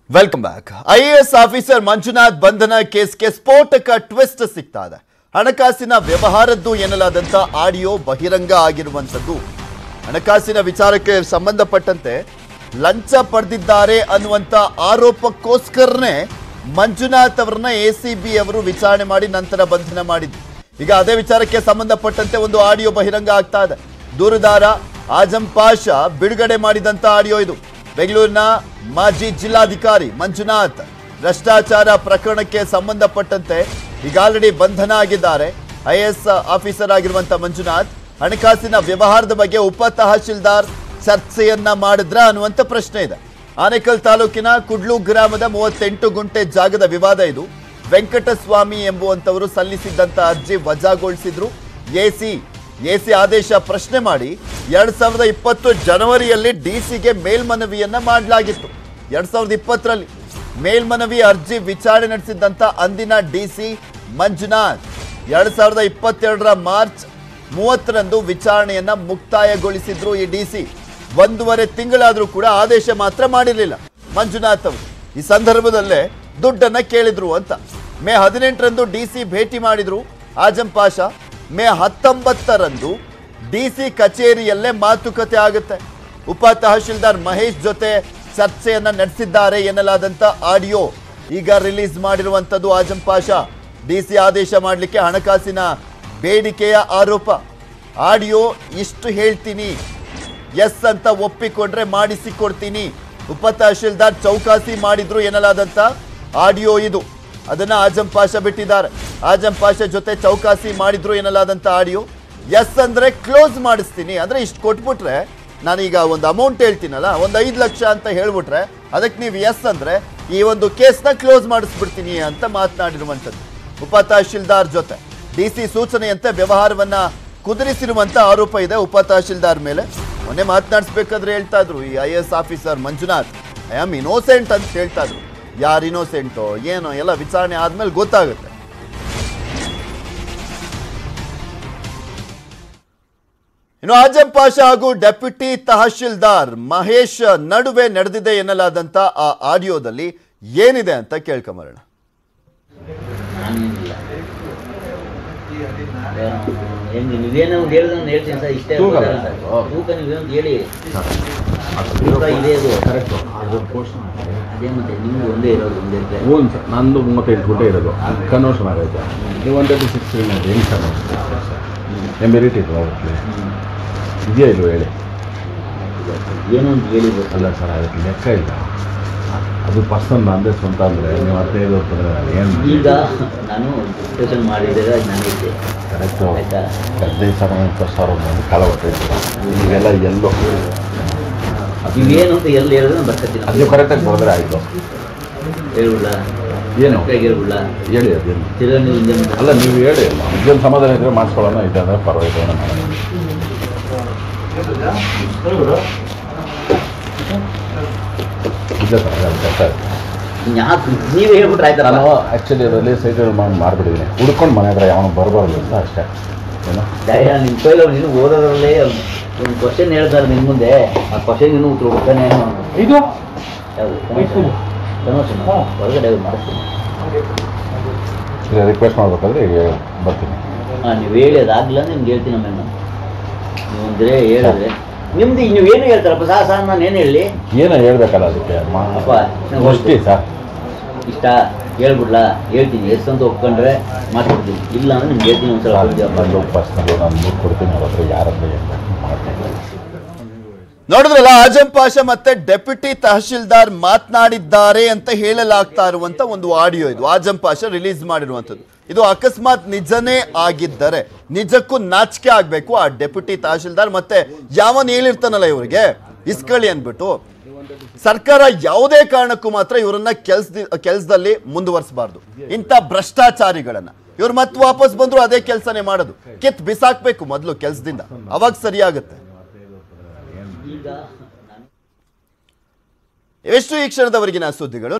Welcome back. IAS officer Manjunath ಬಂಧನ ಕೇಸ್ಗೆ ಸ್ಫೋಟಕ ಟ್ವಿಸ್ಟ್ ಸಿಗ್ತಾ ಇದೆ. ಹಣಕಾಸಿನ ವ್ಯವಹಾರದ್ದು ಎನ್ನಲಾದಂತ ಆಡಿಯೋ ಬಹಿರಂಗ ಆಗಿರುವಂತದ್ದು. ಹಣಕಾಸಿನ ವಿಚಾರಕ್ಕೆ ಸಂಬಂಧಪಟ್ಟಂತೆ ಲಂಚ ಪಡೆದಿದ್ದಾರೆ ಅನ್ನುವಂತ ಆರೋಪಕ್ಕೋಸ್ಕರನೇ ಮಂಜುನಾಥ್ ಅವರನ್ನ ಎಸಿಬಿ ಅವರು ವಿಚಾರಣೆ ಮಾಡಿ ನಂತರ ಬಂಧನ ಮಾಡಿದ್ರು. ಈಗ ಅದೇ ವಿಚಾರಕ್ಕೆ ಸಂಬಂಧಪಟ್ಟಂತೆ ಒಂದು ಆಡಿಯೋ ಬಹಿರಂಗ ಆಗ್ತಾ ಇದೆ. ದೂರುದಾರ ಆಜಂ ಪಾಷಾ ಬಿಡುಗಡೆ ಮಾಡಿದಂತ ಆಡಿಯೋ ಇದು. ಬೆಂಗಳೂರಿನ ಮಾಜಿ ಜಿಲ್ಲಾಧಿಕಾರಿ ಮಂಜುನಾಥ್ ಭ್ರಷ್ಟಾಚಾರ ಪ್ರಕರಣಕ್ಕೆ ಸಂಬಂಧಪಟ್ಟಂತೆ ಈಗ ಆಲ್ರೆಡಿ ಬಂಧನ ಆಗಿದ್ದಾರೆ. ಐಎಎಸ್ ಆಫೀಸರ್ ಆಗಿರುವಂತ ಮಂಜುನಾಥ್ ಹಣಕಾಸಿನ ವ್ಯವಹಾರದ ಬಗ್ಗೆ ಉಪ ತಹಶೀಲ್ದಾರ್ ಚರ್ಚೆಯನ್ನ ಮಾಡಿದ್ರ ಅನ್ನುವಂತ ಪ್ರಶ್ನೆ ಇದೆ. ಆನೇಕಲ್ ತಾಲೂಕಿನ ಕುಡ್ಲು ಗ್ರಾಮದ 38 ಗುಂಟೆ ಜಾಗದ ವಿವಾದ ಇದು. ವೆಂಕಟಸ್ವಾಮಿ ಎಂಬುವಂತವರು ಸಲ್ಲಿಸಿದ್ದಂತ ಅರ್ಜಿ ವಜಾಗೊಳಿಸಿದ್ರು. ಎಸಿ ಆದೇಶ ಪ್ರಶ್ನೆ ಮಾಡಿ 2020 ಜನವರಿಯಲ್ಲಿ ಡಿಸಿಗೆ ಮೇಲ್ಮನವಿಯನ್ನ ಮಾಡಲಾಗಿತ್ತು. 2020ರಲ್ಲಿ ಮೇಲ್ಮನವಿ ಅರ್ಜಿ ವಿಚಾರಣೆ ನಡೆಸಿದ್ದಂತ ಅಂದಿನ ಡಿಸಿ ಮಂಜುನಾಥ್ 2022ರ ಮಾರ್ಚ್ 30ರಂದು ವಿಚಾರಣೆಯನ್ನ ಮುಕ್ತಾಯಗೊಳಿಸಿದ್ರು. ಈ ಡಿಸಿ 1.5 ತಿಂಗಳಾದ್ರೂ ಕೂಡ ಆದೇಶ ಮಾತ್ರ ಮಾಡಿರಲಿಲ್ಲ ಮಂಜುನಾಥ್ ಅವರು. ಈ ಸಂದರ್ಭದಲ್ಲೇ ದುಡ್ಡನ್ನ ಕೇಳಿದ್ರು ಅಂತ. ಮೇ 18ರಂದು ಡಿಸಿ ಭೇಟಿ ಮಾಡಿದ್ರು ಆಜಂ ಪಾಷಾ. ಮೇ 19ರಂದು ಡಿಸಿ ಕಚೇರಿಯಲ್ಲೇ ಮಾತುಕತೆ ಆಗುತ್ತೆ. ಉಪ ತಹಶೀಲ್ದಾರ್ ಮಹೇಶ್ ಜೊತೆ ಚರ್ಚೆಯನ್ನ ನಡೆಸಿದ್ದಾರೆ ಎನ್ನಲಾದಂತ ಆಡಿಯೋ ಈಗ ರಿಲೀಸ್ ಮಾಡಿರುವಂತದ್ದು. ಆಜಂ ಪಾಷಾ ಡಿಸಿ ಆದೇಶ ಮಾಡಲಿಕ್ಕೆ ಹಣಕಾಸಿನ ಬೇಡಿಕೆಯ ಆರೋಪ. ಆಡಿಯೋ ಇಷ್ಟು ಹೇಳ್ತೀನಿ, ಎಸ್ ಅಂತ ಒಪ್ಪಿಕೊಂಡ್ರೆ ಮಾಡಿಸಿಕೊಡ್ತೀನಿ. ಉಪ ತಹಶೀಲ್ದಾರ್ ಚೌಕಾಸಿ ಮಾಡಿದ್ರು ಎನ್ನಲಾದಂತ ಆಡಿಯೋ ಇದು. ಅದನ್ನ ಆಜಂ ಪಾಷಾ ಬಿಟ್ಟಿದ್ದಾರೆ. ಆಜಂ ಪಾಷಾ ಜೊತೆ ಚೌಕಾಸಿ ಮಾಡಿದ್ರು ಎನ್ನಲಾದಂತ ಆಡಿಯೋ. ಎಸ್ ಅಂದ್ರೆ ಕ್ಲೋಸ್ ಮಾಡಿಸ್ತೀನಿ, ಅಂದ್ರೆ ಇಷ್ಟು ಕೊಟ್ಬಿಟ್ರೆ ನಾನೀಗ ಒಂದು ಅಮೌಂಟ್ ಹೇಳ್ತೀನಲ್ಲ, ಒಂದು 5 ಲಕ್ಷ ಅಂತ ಹೇಳ್ಬಿಟ್ರೆ ಅದಕ್ಕೆ ನೀವು ಎಸ್ ಅಂದ್ರೆ ಈ ಒಂದು ಕೇಸ್ನ ಕ್ಲೋಸ್ ಮಾಡಿಸ್ಬಿಡ್ತೀನಿ ಅಂತ ಮಾತನಾಡಿರುವಂಥದ್ದು. ಉಪ ತಹಶೀಲ್ದಾರ್ ಜೊತೆ ಡಿಸಿ ಸೂಚನೆಯಂತೆ ವ್ಯವಹಾರವನ್ನ ಕುದುರಿಸಿರುವಂತ ಆರೋಪ ಇದೆ ಉಪ ತಹಶೀಲ್ದಾರ್ ಮೇಲೆ. ಮೊನ್ನೆ ಮಾತನಾಡಿಸ್ಬೇಕಾದ್ರೆ ಹೇಳ್ತಾ ಇದ್ರು ಈ IAS officer Manjunath I am innocent ಅಂತ ಹೇಳ್ತಾ ಇದ್ರು. ಯಾರು ಇನೋಸೆಂಟೋ ಏನೋ ಎಲ್ಲ ವಿಚಾರಣೆ ಆದ್ಮೇಲೆ ಗೊತ್ತಾಗುತ್ತೆ. ಇನ್ನು ಆಜಂ ಪಾಷಾ ಹಾಗೂ ಡೆಪ್ಯೂಟಿ ತಹಶೀಲ್ದಾರ್ ಮಹೇಶ್ ನಡುವೆ ನಡೆದಿದೆ ಎನ್ನಲಾದಂತ ಆ ಆಡಿಯೋದಲ್ಲಿ ಏನಿದೆ ಅಂತ ಕೇಳ್ಕೊಂಬರೋಣ. ನೀವೇನೋ ಹೇಳ್ದಂಗೆ ಹೇಳ್ತೀನಿ ಸರ್, ಇಷ್ಟೇ ತೂಕ ನೀವೇನು ಹೇಳಿ ತೂಕ ಇದೆ ಅದು ಕರೆಕ್ಟು. ಅದೇ ಮತ್ತೆ ನಿಮ್ಗೆ ಒಂದೇ ಇರೋದು ಒಂದೇ ಹ್ಞೂ ಸರ್, ನಂದು 35 ಗುಂಟೆ ಇರೋದು ಕನ್ವರ್ಷನ್ ಆಗೈತೆ. ನೀವು 136 ಹೆಂಗೆ ಸರ್ ಮೆರಿಟ್ ಇತ್ತು ಅವತ್ತು ಇದೆಯಾ ಇಲ್ವ ಹೇಳಿ. ಏನೋ ಅಂತ ಹೇಳಿ ಅಲ್ಲ ಸರ್, ಅದಕ್ಕೆ ಲೆಕ್ಕ ಇಲ್ಲ. ಅದು ಪರ್ಸನ್ ನಂದೇ ಸ್ವಂತ ಅಂದರೆ ನೀವು 15 ಅಂತಂದರೆ ಏನು ಈಗ ನಾನು ಡಿಸ್ಕಷನ್ ಮಾಡಿದರೆ ಅದು ನನಗೆ ಕರೆಕ್ಟು. ಆಯಿತಾ 15,000 ಕಾಲ ಹೊಟ್ಟೈತೆ. ಈಗೆಲ್ಲ ಎಲ್ಲೋ ಇವೇನು ಅಂತ ಎಲ್ಲಿ ಹೇಳಿದ್ರೆ ನಾನು ಬರ್ತೀನಿ. ಅದು ಕರೆಕ್ಟಾಗಿ ಬರೆದ್ರೆ ಆಯಿತು. ಹೇಳ್ಬಿಡ್ಲ ಏನು ಹೇಳ್ಬಿಡ್ಲ ಹೇಳಿ. ಅದೇನು ತಿರ್ಗಾ ನೀವು ಅಲ್ಲ ನೀವು ಹೇಳಿ. ಇದೇನು ಸಮಾಧಾನ ಇದ್ದರೆ ಮಾಡಿಸ್ಕೊಳ್ಳೋಣ, ಇದೆ ಅಂದರೆ ಪರವಾಗಿಲ್ಲ. ಇದೆ ಸರ್, ಅದು ಕಷ್ಟ. ಯಾಕೆ ನೀವು ಹೇಳ್ಬಿಟ್ರೆ ಆಯ್ತು. ನಾನು ಆ್ಯಕ್ಚುಲಿ ಅದರಲ್ಲಿ ಸೈಕಲ್ ಮಾಡಿಬಿಟ್ಟಿದ್ದೀನಿ. ಹುಡ್ಕೊಂಡು ಮನೆ ಹತ್ರ ಯಾವನು ಬರಬಾರ್ದು ಅಂತ ಅಷ್ಟೇ. ಏನೋ ನಿಮ್ಮ ಕೈಲಿ ನೀನು ಓದೋದ್ರಲ್ಲೇ ಒಂದು ಕ್ವಶನ್ ಹೇಳ್ತಾರೆ ನಿನ್ನ ಮುಂದೆ, ಆ ಕ್ವಶನ್ ಇನ್ನೂ ಉತ್ತರ ಹುಡ್ತಾನೆ ಇದು ಯಾವುದು ಕನ್ವರ್ಷನ್ ಹೊರಗಡೆ ಮಾಡಿಸ್ತೀನಿ. ರಿಕ್ವೆಸ್ಟ್ ಮಾಡ್ಬೇಕಾದ್ರೆ ಈಗ ಬರ್ತೀನಿ. ಹಾಂ ನೀವು ಹೇಳಿ ಅದಾಗಲಿಲ್ಲ ನಿಮ್ಗೆ ಹೇಳ್ತೀನಿ. ಆಮೇಲೆ ನೀವು ಒಂದ್ರೆ ಹೇಳಿದ್ರೆ ನಿಮ್ದು ನೀವೇನು ಹೇಳ್ತಾರಪ್ಪ ಸರ್ ನಾನು ಏನು ಹೇಳಿ ಏನೋ ಹೇಳ್ಬೇಕಲ್ಲ. ಅದಕ್ಕೆ ಅಪ್ಪ ಅಷ್ಟೇ ಸರ್, ಇಷ್ಟ ಹೇಳ್ಬಿಡ್ಲಾ ಹೇಳ್ತೀನಿ. ಎಷ್ಟು ಅಂತ ಒಪ್ಕೊಂಡ್ರೆ ಮಾಡ್ಕೊಡ್ತೀನಿ, ಇಲ್ಲ ಅಂದ್ರೆ ನಿಮ್ಗೆ ಹೇಳ್ತೀನಿ. ಒಂದ್ಸಲ ಪರ್ಸನಲ್ ನಾನು ಕೊಡ್ತೀನಿ. ಅವ್ರ ಹತ್ರ ಯಾರಂದ್ರೆ ನೋಡಿದ್ರಲ್ಲ, ಆಜಂ ಪಾಷಾ ಮತ್ತೆ ಡೆಪ್ಯೂಟಿ ತಹಶೀಲ್ದಾರ್ ಮಾತನಾಡಿದ್ದಾರೆ ಅಂತ ಹೇಳಲಾಗ್ತಾ ಇರುವಂತ ಒಂದು ಆಡಿಯೋ ಇದು. ಆಜಂ ಪಾಷಾ ರಿಲೀಸ್ ಮಾಡಿರುವಂಥದ್ದು. ಇದು ಅಕಸ್ಮಾತ್ ನಿಜನೇ ಆಗಿದ್ದರೆ ನಿಜಕ್ಕೂ ನಾಚಿಕೆ ಆಗ್ಬೇಕು ಆ ಡೆಪ್ಯೂಟಿ ತಹಶೀಲ್ದಾರ್. ಮತ್ತೆ ಯಾವನ್ ಹೇಳಿರ್ತಾನಲ್ಲ ಇವರಿಗೆ ಇಸ್ಕಳಿ ಅಂದ್ಬಿಟ್ಟು, ಸರ್ಕಾರ ಯಾವುದೇ ಕಾರಣಕ್ಕೂ ಮಾತ್ರ ಇವರನ್ನ ಕೆಲ್ಸದಲ್ಲಿ ಮುಂದುವರಿಸಬಾರ್ದು. ಇಂಥ ಭ್ರಷ್ಟಾಚಾರಿಗಳನ್ನ ಇವ್ರು ಮತ್ತೆ ವಾಪಸ್ ಬಂದ್ರು ಅದೇ ಕೆಲಸನೇ ಮಾಡೋದು. ಕಿತ್ ಬಿಸಾಕ್ಬೇಕು ಮೊದಲು ಕೆಲಸದಿಂದ, ಅವಾಗ ಸರಿಯಾಗುತ್ತೆ. ಎಷ್ಟು ಈ ಕ್ಷಣದವರೆಗಿನ ಸುದ್ದಿಗಳು.